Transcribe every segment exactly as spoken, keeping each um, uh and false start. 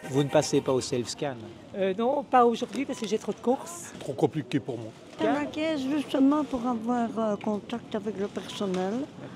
Vous ne passez pas au self-scan? euh, Non, pas aujourd'hui parce que j'ai trop de courses. Trop compliqué pour moi. À la caisse justement pour avoir euh, contact avec le personnel.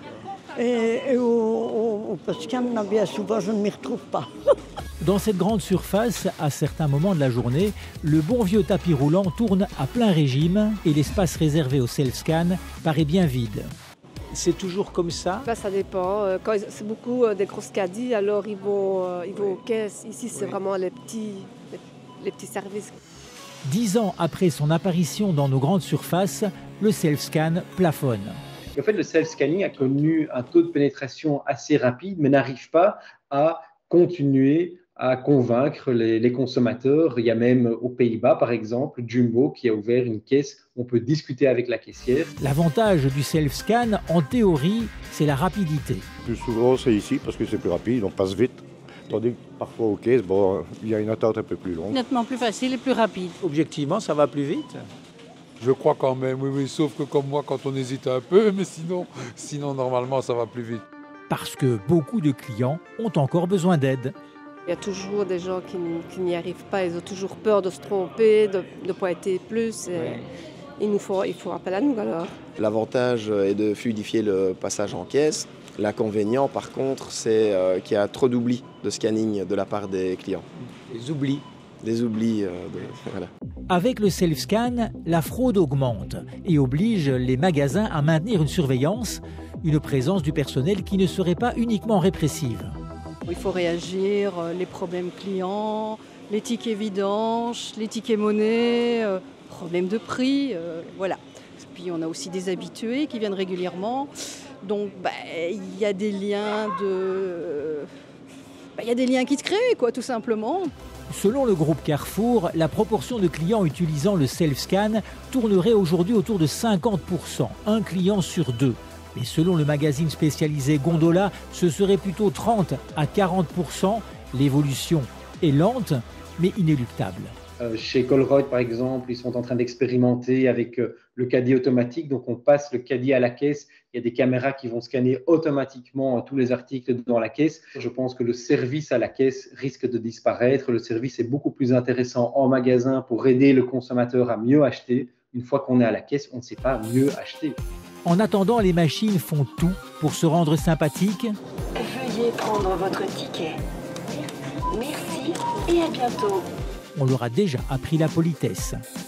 Et, et au, au, au scan, bien souvent, je ne m'y retrouve pas. Dans cette grande surface, à certains moments de la journée, le bon vieux tapis roulant tourne à plein régime et l'espace réservé au self-scan paraît bien vide. C'est toujours comme ça? Ben, ça dépend. Quand c'est beaucoup des grosses caddies, alors ils vont, euh, ils vont aux caisses. Ici, c'est oui. vraiment les petits, les, les petits services. Dix ans après son apparition dans nos grandes surfaces, le self-scan plafonne. En fait, le self-scanning a connu un taux de pénétration assez rapide, mais n'arrive pas à continuer à convaincre les, les consommateurs. Il y a même aux Pays-Bas, par exemple, Jumbo qui a ouvert une caisse où on peut discuter avec la caissière. L'avantage du self-scan, en théorie, c'est la rapidité. Plus souvent, c'est ici parce que c'est plus rapide, on passe vite. Tandis que parfois aux caisses, bon, il y a une attente un peu plus longue. Nettement plus facile et plus rapide. Objectivement, ça va plus vite? Je crois quand même, oui, oui, sauf que comme moi, quand on hésite un peu, mais sinon, sinon normalement, ça va plus vite. Parce que beaucoup de clients ont encore besoin d'aide. Il y a toujours des gens qui, qui n'y arrivent pas, ils ont toujours peur de se tromper, de ne pas être plus. Et ouais. il, nous faut, il faut appel à nous alors. L'avantage est de fluidifier le passage en caisse. L'inconvénient, par contre, c'est euh, qu'il y a trop d'oublis de scanning de la part des clients. Des oublis Des oublis, euh, de, voilà. Avec le self-scan, la fraude augmente et oblige les magasins à maintenir une surveillance, une présence du personnel qui ne serait pas uniquement répressive. Il faut réagir, les problèmes clients, les tickets vidanges, les tickets monnaie, euh, problèmes de prix, euh, voilà. Puis on a aussi des habitués qui viennent régulièrement, donc bah, y a des liens de, bah, y a des liens qui se créent, quoi, tout simplement. Selon le groupe Carrefour, la proportion de clients utilisant le self-scan tournerait aujourd'hui autour de cinquante pour cent, un client sur deux. Mais selon le magazine spécialisé Gondola, ce serait plutôt trente à quarante pour cent. L'évolution est lente, mais inéluctable. Euh, chez Colruyt, par exemple, ils sont en train d'expérimenter avec euh, le caddie automatique. Donc, on passe le caddie à la caisse. Il y a des caméras qui vont scanner automatiquement euh, tous les articles dans la caisse. Je pense que le service à la caisse risque de disparaître. Le service est beaucoup plus intéressant en magasin pour aider le consommateur à mieux acheter. Une fois qu'on est à la caisse, on ne sait pas mieux acheter. En attendant, les machines font tout pour se rendre sympathiques. Veuillez prendre votre ticket. Merci et à bientôt. On leur a déjà appris la politesse.